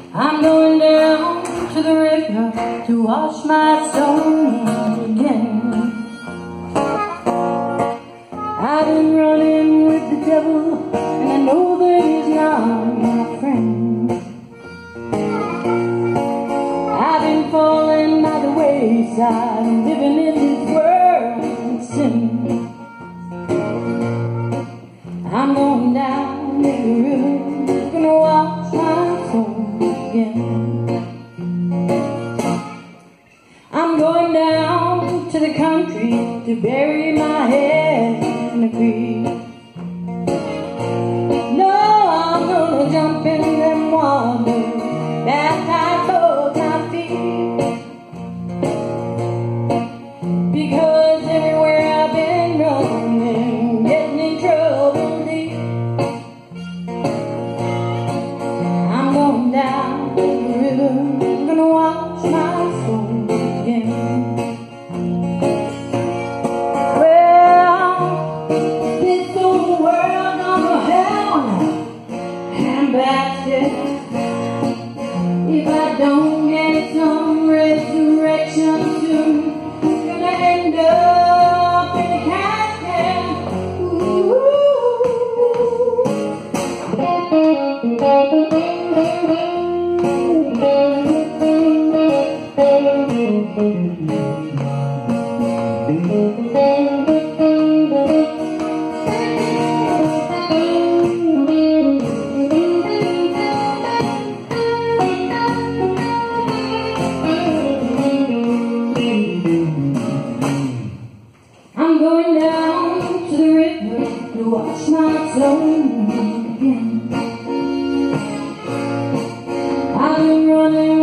I'm going down to the river to wash my soul again. I've been running with the devil, and I know that he's not my friend. I've been falling by the wayside, living in this world of sin. I'm going down to the river, gonna wash my soul again. I'm going down to the country to bury my head in the creek. No, I'm gonna jump in them waters, baptize both my feet. Because everywhere I've been running, getting in trouble deep. I'm going down to the river, gonna wash my soul again. Well, this old world on the hell and blasted. If I don't get some resurrection soon, gonna end up in a casket. I'm going down to the river to wash my soul again. I've been running